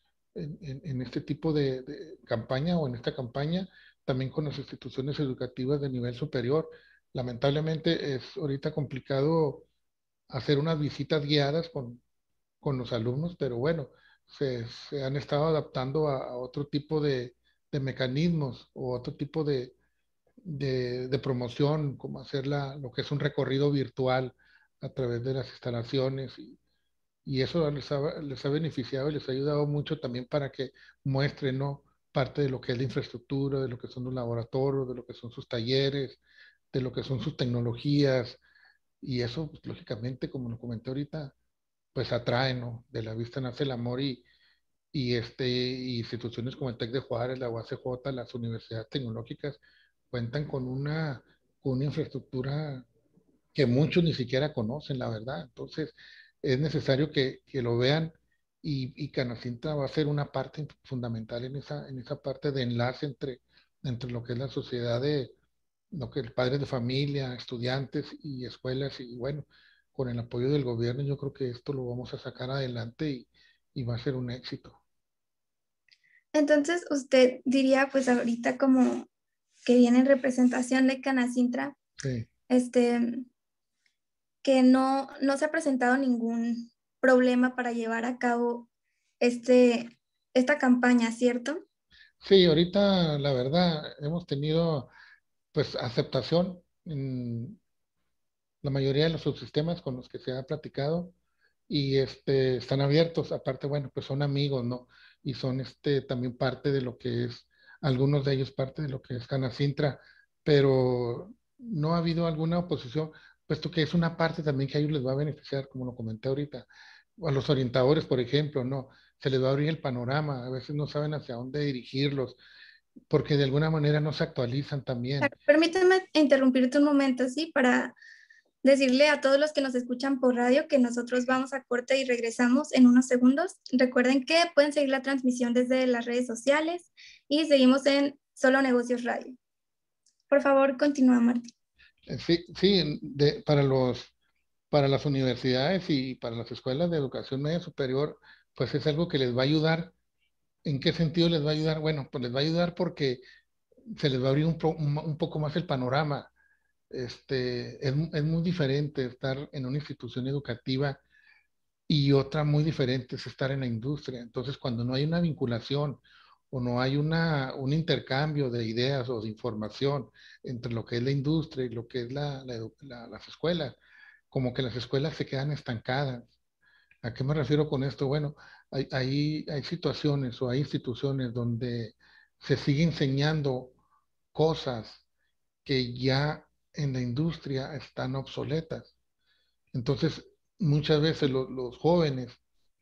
en este tipo de campaña o en esta campaña, también con las instituciones educativas de nivel superior. Lamentablemente es ahorita complicado hacer unas visitas guiadas con los alumnos, pero bueno, se han estado adaptando a otro tipo de mecanismos o otro tipo de promoción, como hacer lo que es un recorrido virtual a través de las instalaciones, y eso les ha beneficiado y les ha ayudado mucho también para que muestren, ¿no?, parte de lo que es la infraestructura, de lo que son los laboratorios, de lo que son sus talleres, de lo que son sus tecnologías, y eso, pues, lógicamente, como lo comenté ahorita, pues atrae, ¿no? De la vista nace el amor, y instituciones como el TEC de Juárez, la UACJ, las universidades tecnológicas cuentan con una infraestructura que muchos ni siquiera conocen, la verdad. Entonces, es necesario que lo vean, y Canacintra va a ser una parte fundamental en esa parte de enlace entre lo que es la sociedad de lo que el padres de familia, estudiantes y escuelas, y bueno, con el apoyo del gobierno yo creo que esto lo vamos a sacar adelante, y va a ser un éxito. Entonces, usted diría, pues ahorita como que viene en representación de Canacintra, Sí. Que no se ha presentado ningún problema para llevar a cabo esta campaña, ¿cierto? Sí, ahorita la verdad hemos tenido pues aceptación en la mayoría de los subsistemas con los que se ha platicado, y están abiertos. Aparte, bueno, pues son amigos, ¿no? Y son también parte de lo que es, algunos de ellos parte de lo que es Canacintra, pero no ha habido alguna oposición, puesto que es una parte también que a ellos les va a beneficiar, como lo comenté ahorita. A los orientadores, por ejemplo, ¿no? Se les va a abrir el panorama, a veces no saben hacia dónde dirigirlos, porque de alguna manera no se actualizan también. Permíteme interrumpirte un momento, ¿sí? Para decirle a todos los que nos escuchan por radio que nosotros vamos a corte y regresamos en unos segundos. Recuerden que pueden seguir la transmisión desde las redes sociales y seguimos en Solo Negocios Radio. Por favor, continúa, Martín. Sí, sí, para las universidades y para las escuelas de educación media superior, pues es algo que les va a ayudar. ¿En qué sentido les va a ayudar? Bueno, pues les va a ayudar porque se les va a abrir un poco más el panorama. Es muy diferente estar en una institución educativa, y otra muy diferente es estar en la industria. Entonces, cuando no hay una vinculación o no hay un intercambio de ideas o de información entre lo que es la industria y lo que es las escuelas, como que las escuelas se quedan estancadas. ¿A qué me refiero con esto? Bueno, hay situaciones o hay instituciones donde se sigue enseñando cosas que ya en la industria están obsoletas. Entonces, muchas veces los jóvenes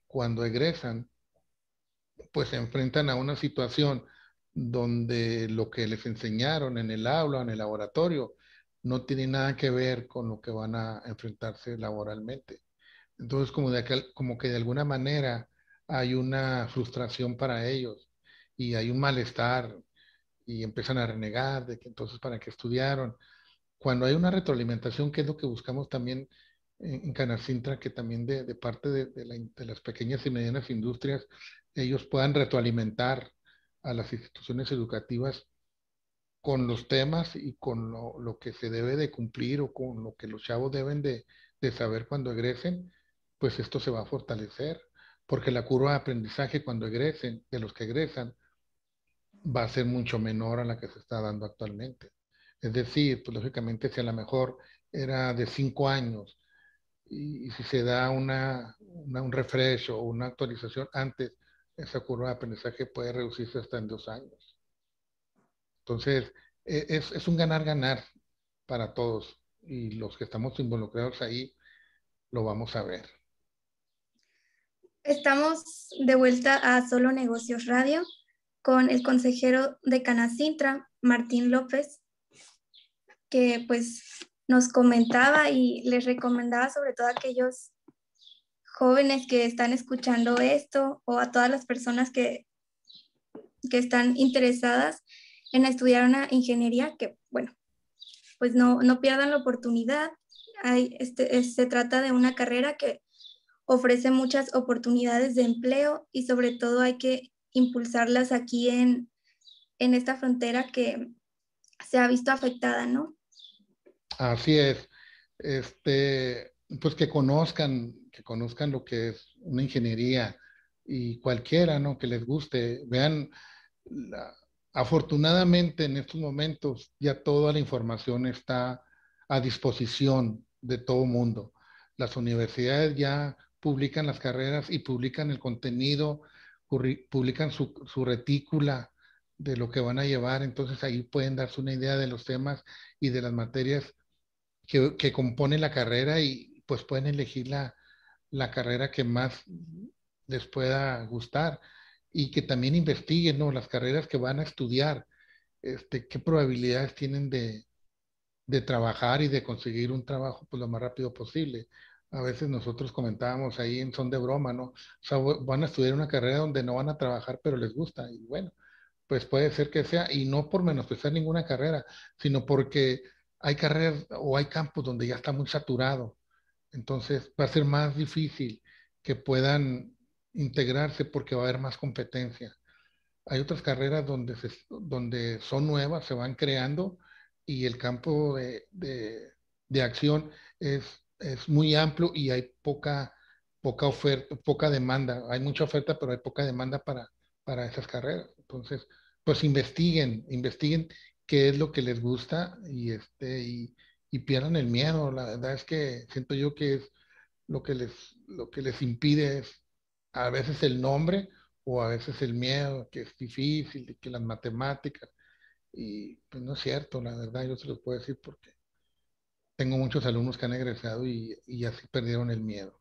cuando egresan, pues se enfrentan a una situación donde lo que les enseñaron en el aula, en el laboratorio, no tiene nada que ver con lo que van a enfrentarse laboralmente. Entonces, como que de alguna manera hay una frustración para ellos y hay un malestar y empiezan a renegar de que entonces para qué estudiaron. Cuando hay una retroalimentación, que es lo que buscamos también en Canacintra, que también de parte de las pequeñas y medianas industrias, ellos puedan retroalimentar a las instituciones educativas con los temas y con lo que se debe de cumplir o con lo que los chavos deben de saber cuando egresen, pues esto se va a fortalecer, porque la curva de aprendizaje cuando egresen, de los que egresan, va a ser mucho menor a la que se está dando actualmente. Es decir, pues lógicamente si a lo mejor era de 5 años y si se da un refresh o una actualización antes, esa curva de aprendizaje puede reducirse hasta en 2 años. Entonces, es un ganar-ganar para todos y los que estamos involucrados ahí lo vamos a ver. Estamos de vuelta a Solo Negocios Radio con el consejero de Canacintra, Martín López, que pues nos comentaba y les recomendaba sobre todo a aquellos jóvenes que están escuchando esto o a todas las personas que están interesadas en estudiar una ingeniería, que bueno, pues no pierdan la oportunidad. Se trata de una carrera que ofrece muchas oportunidades de empleo y sobre todo hay que impulsarlas aquí en esta frontera que se ha visto afectada, ¿no? Así es. Pues que conozcan lo que es una ingeniería y cualquiera, ¿no? Que les guste. Vean, afortunadamente en estos momentos ya toda la información está a disposición de todo mundo. Las universidades ya publican las carreras y publican el contenido, publican su retícula de lo que van a llevar, entonces ahí pueden darse una idea de los temas y de las materias que componen la carrera y pues pueden elegir la carrera que más les pueda gustar y que también investiguen, ¿no? Las carreras que van a estudiar, qué probabilidades tienen de trabajar y de conseguir un trabajo pues lo más rápido posible. A veces nosotros comentábamos ahí en son de broma, ¿no? O sea, van a estudiar una carrera donde no van a trabajar, pero les gusta. Y bueno, pues puede ser que sea, y no por menospreciar ninguna carrera, sino porque hay carreras o hay campos donde ya está muy saturado. Entonces va a ser más difícil que puedan integrarse porque va a haber más competencia. Hay otras carreras donde son nuevas, se van creando y el campo de acción es muy amplio y hay poca oferta, poca demanda. Hay mucha oferta, pero hay poca demanda para esas carreras. Entonces, pues investiguen qué es lo que les gusta y pierdan el miedo. La verdad es que siento yo que es lo que les impide es a veces el nombre o a veces el miedo, que es difícil, que las matemáticas, y pues no es cierto, la verdad yo se los puedo decir porque tengo muchos alumnos que han egresado y así perdieron el miedo.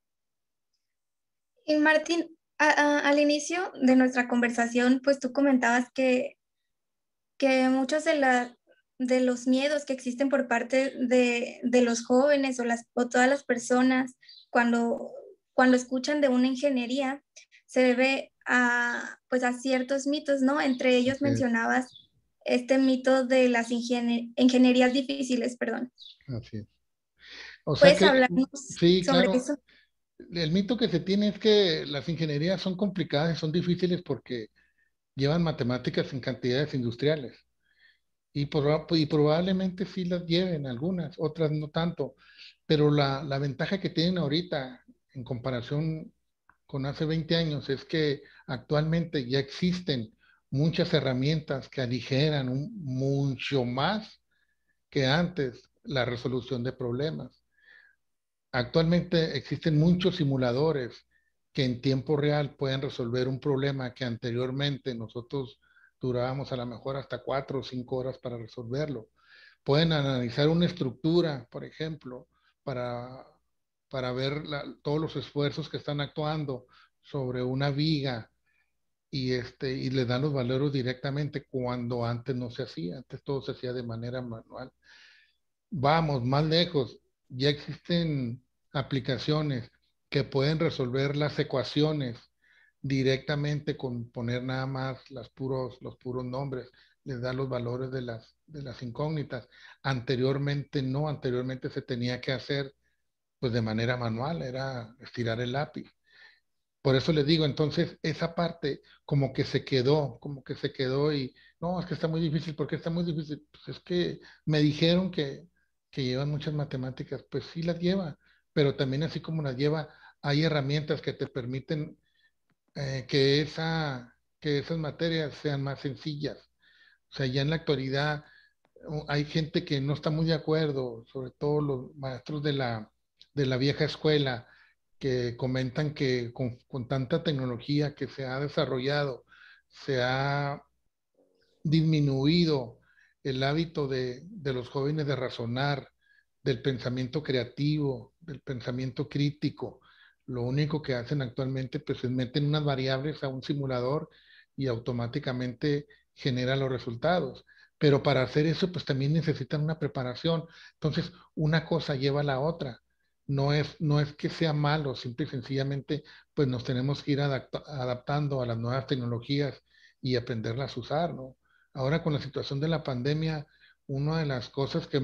Y Martín, al inicio de nuestra conversación, pues tú comentabas que muchos de los miedos que existen por parte de los jóvenes o todas las personas cuando escuchan de una ingeniería se debe pues a ciertos mitos, ¿no? Entre ellos Así es, mencionabas este mito de las ingenierías difíciles, perdón. así es. O sea ¿Puedes que, hablarnos sí, sobre claro, eso? el mito que se tiene es que las ingenierías son complicadas y son difíciles porque llevan matemáticas en cantidades industriales. Y probablemente sí las lleven algunas, otras no tanto, pero la ventaja que tienen ahorita en comparación con hace 20 años es que actualmente ya existen muchas herramientas que aligeran mucho más que antes la resolución de problemas. Actualmente existen muchos simuladores que en tiempo real pueden resolver un problema que anteriormente nosotros durábamos a lo mejor hasta 4 o 5 horas para resolverlo. Pueden analizar una estructura, por ejemplo, para para ver todos los esfuerzos que están actuando sobre una viga y le dan los valores directamente cuando antes no se hacía, antes todo se hacía de manera manual. Vamos más lejos, ya existen aplicaciones que pueden resolver las ecuaciones directamente con poner nada más los puros nombres, les da los valores de las incógnitas. Anteriormente no, anteriormente se tenía que hacer pues de manera manual, era estirar el lápiz. Por eso les digo, entonces esa parte como que se quedó y no, es que está muy difícil, ¿por qué está muy difícil? Pues es que me dijeron que llevan muchas matemáticas, pues sí las lleva, pero también así como las lleva, hay herramientas que te permiten que esas materias sean más sencillas. O sea, ya en la actualidad hay gente que no está muy de acuerdo, sobre todo los maestros de la vieja escuela, que comentan que con tanta tecnología que se ha desarrollado, se ha disminuido el hábito de los jóvenes de razonar, del pensamiento creativo, del pensamiento crítico. Lo único que hacen actualmente pues es meten unas variables a un simulador y automáticamente genera los resultados. Pero para hacer eso pues también necesitan una preparación. Entonces una cosa lleva a la otra. No es que sea malo, simple y sencillamente pues nos tenemos que ir adaptando a las nuevas tecnologías y aprenderlas a usar, ¿no? Ahora con la situación de la pandemia, una de las cosas que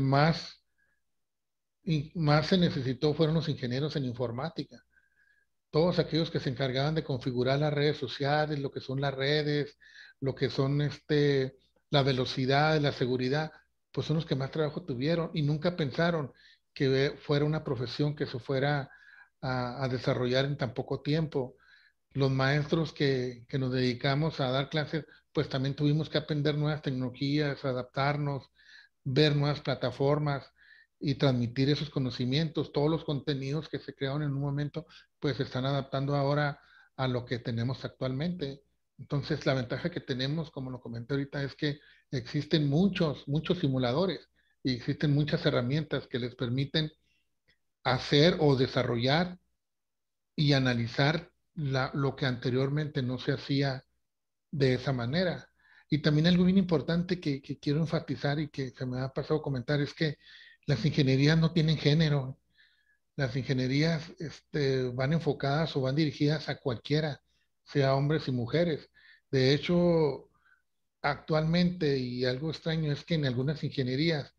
más se necesitó fueron los ingenieros en informática. Todos aquellos que se encargaban de configurar las redes sociales, lo que son las redes, lo que son la velocidad, la seguridad, pues son los que más trabajo tuvieron y nunca pensaron que fuera una profesión que se fuera a desarrollar en tan poco tiempo. Los maestros que nos dedicamos a dar clases, pues también tuvimos que aprender nuevas tecnologías, adaptarnos, ver nuevas plataformas y transmitir esos conocimientos. Todos los contenidos que se crearon en un momento, pues se están adaptando ahora a lo que tenemos actualmente. Entonces, la ventaja que tenemos, como lo comenté ahorita, es que existen muchos simuladores y existen muchas herramientas que les permiten hacer o desarrollar y analizar lo que anteriormente no se hacía de esa manera. Y también algo bien importante que quiero enfatizar y que se me ha pasado a comentar es que las ingenierías no tienen género. Las ingenierías van enfocadas o van dirigidas a cualquiera, sea hombres y mujeres. De hecho, actualmente, y algo extraño es que en algunas ingenierías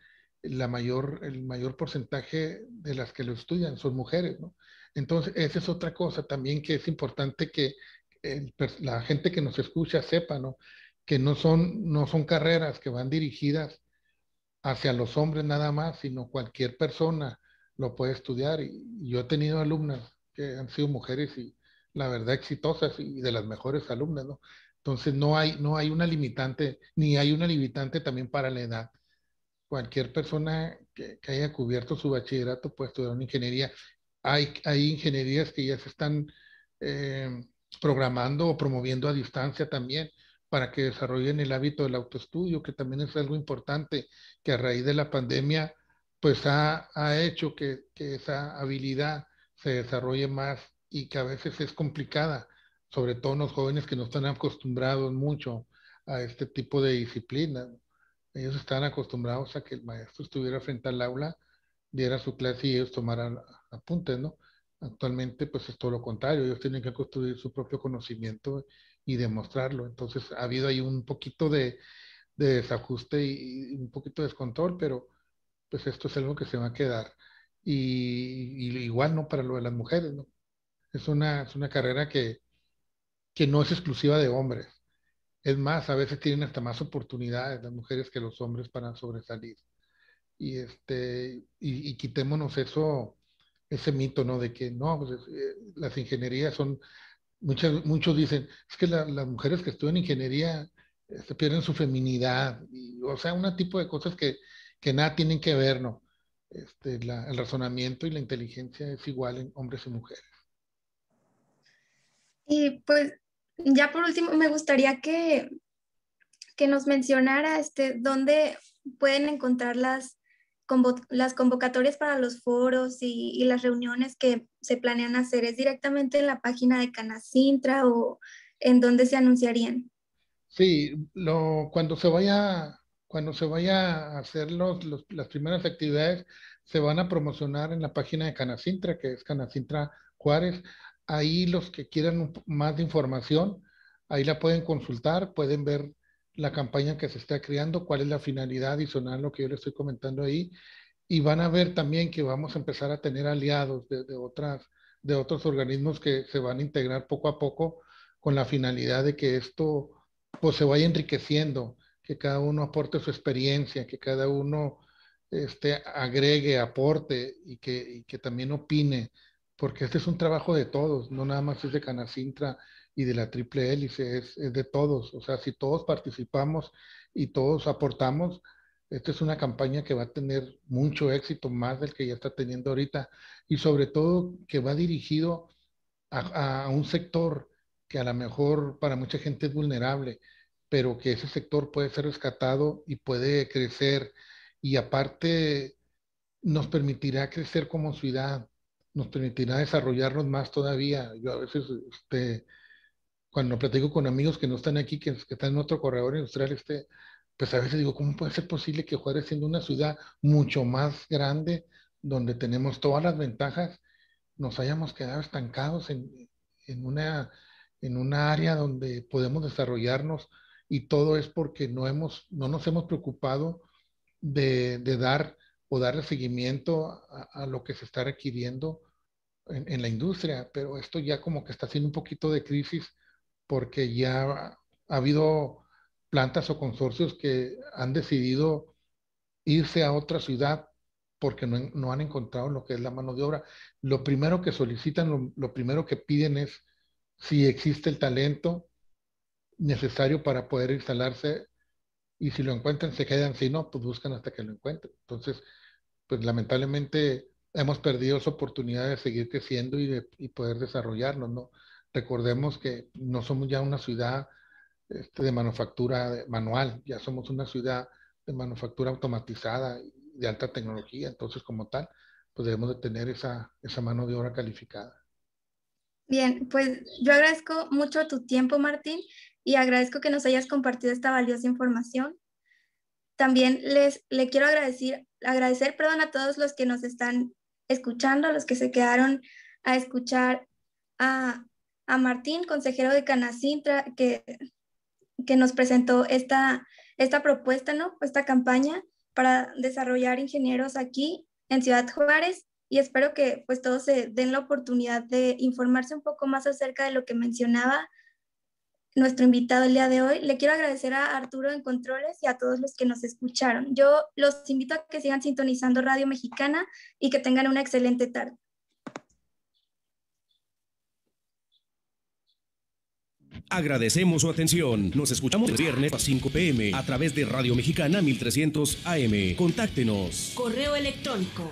el mayor porcentaje de las que lo estudian son mujeres, ¿no? Entonces, esa es otra cosa también que es importante que la gente que nos escucha sepa, ¿no? Que no son carreras que van dirigidas hacia los hombres nada más, sino cualquier persona lo puede estudiar. Y yo he tenido alumnas que han sido mujeres y la verdad exitosas y de las mejores alumnas, ¿no? Entonces no hay una limitante, ni hay una limitante también para la edad. Cualquier persona que haya cubierto su bachillerato puede estudiar una ingeniería. Hay ingenierías que ya se están eh, programando o promoviendo a distancia también para que desarrollen el hábito del autoestudio, que también es algo importante, que a raíz de la pandemia pues ha hecho que esa habilidad se desarrolle más y que a veces es complicada, sobre todo en los jóvenes que no están acostumbrados mucho a este tipo de disciplina. Ellos estaban acostumbrados a que el maestro estuviera frente al aula, diera su clase y ellos tomaran apuntes, ¿no? Actualmente, pues es todo lo contrario, ellos tienen que construir su propio conocimiento y demostrarlo. Entonces, ha habido ahí un poquito de desajuste y un poquito de descontrol, pero pues esto es algo que se va a quedar. Y igual, ¿no? Para lo de las mujeres, ¿no? Es una carrera que no es exclusiva de hombres. Es más, a veces tienen hasta más oportunidades las mujeres que los hombres para sobresalir. Y quitémonos ese mito, ¿no? De que no, pues las ingenierías son, muchos dicen, es que las mujeres que estudian ingeniería pierden su feminidad, o sea, un tipo de cosas que nada tienen que ver, ¿no? El razonamiento y la inteligencia es igual en hombres y mujeres. Y pues ya por último me gustaría que nos mencionara dónde pueden encontrar las convocatorias para los foros y las reuniones que se planean hacer, ¿es directamente en la página de Canacintra o en dónde se anunciarían? Sí, cuando se vaya a hacer las primeras actividades, se van a promocionar en la página de Canacintra, que es Canacintra Juárez. Ahí los que quieran más de información, ahí la pueden consultar, pueden ver la campaña que se está creando, cuál es la finalidad adicional, lo que yo les estoy comentando ahí, y van a ver también que vamos a empezar a tener aliados de otros organismos que se van a integrar poco a poco con la finalidad de que esto pues se vaya enriqueciendo, que cada uno aporte su experiencia, que cada uno agregue, aporte y que también opine, porque este es un trabajo de todos, no nada más es de Canacintra y de la Triple Hélice, es de todos. O sea, si todos participamos y todos aportamos, esta es una campaña que va a tener mucho éxito, más del que ya está teniendo ahorita, y sobre todo que va dirigido a un sector que a lo mejor para mucha gente es vulnerable, pero que ese sector puede ser rescatado y puede crecer, y aparte nos permitirá crecer como ciudad, nos permitirá desarrollarnos más todavía. Yo a veces, cuando platico con amigos que no están aquí, que están en otro corredor industrial, pues a veces digo, ¿cómo puede ser posible que Juárez, siendo una ciudad mucho más grande, donde tenemos todas las ventajas, nos hayamos quedado estancados en una área donde podemos desarrollarnos? Y todo es porque no nos hemos preocupado de dar o darle seguimiento a lo que se está requiriendo en la industria. Pero esto ya como que está haciendo un poquito de crisis, porque ya ha habido plantas o consorcios que han decidido irse a otra ciudad porque no han encontrado lo que es la mano de obra. Lo primero que solicitan, lo primero que piden es si existe el talento necesario para poder instalarse, y si lo encuentran se quedan, si no, pues buscan hasta que lo encuentren. Entonces, pues lamentablemente hemos perdido esa oportunidad de seguir creciendo y poder desarrollarnos, ¿no? Recordemos que no somos ya una ciudad de manufactura manual, ya somos una ciudad de manufactura automatizada, de alta tecnología. Entonces, como tal, pues debemos de tener esa mano de obra calificada. Bien, pues yo agradezco mucho tu tiempo, Martín, y agradezco que nos hayas compartido esta valiosa información. También le quiero agradecer, a todos los que nos están escuchando, a los que se quedaron a escuchar a Martín, consejero de Canacintra, que nos presentó esta propuesta, ¿no? Esta campaña para desarrollar ingenieros aquí en Ciudad Juárez, y espero que pues todos se den la oportunidad de informarse un poco más acerca de lo que mencionaba nuestro invitado el día de hoy. Le quiero agradecer a Arturo en Controles y a todos los que nos escucharon. Yo los invito a que sigan sintonizando Radio Mexicana y que tengan una excelente tarde. Agradecemos su atención. Nos escuchamos el viernes a 5 p.m. a través de Radio Mexicana 1300 AM. Contáctenos. Correo electrónico.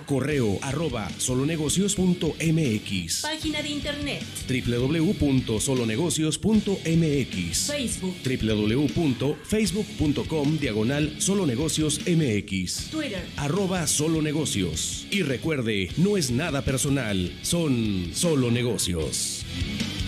correo@solonegocios.mx. Página de internet. www.solonegocios.mx. Facebook. www.facebook.com/solonegociosmx. Twitter. @solonegocios. Y recuerde, no es nada personal, son solo negocios.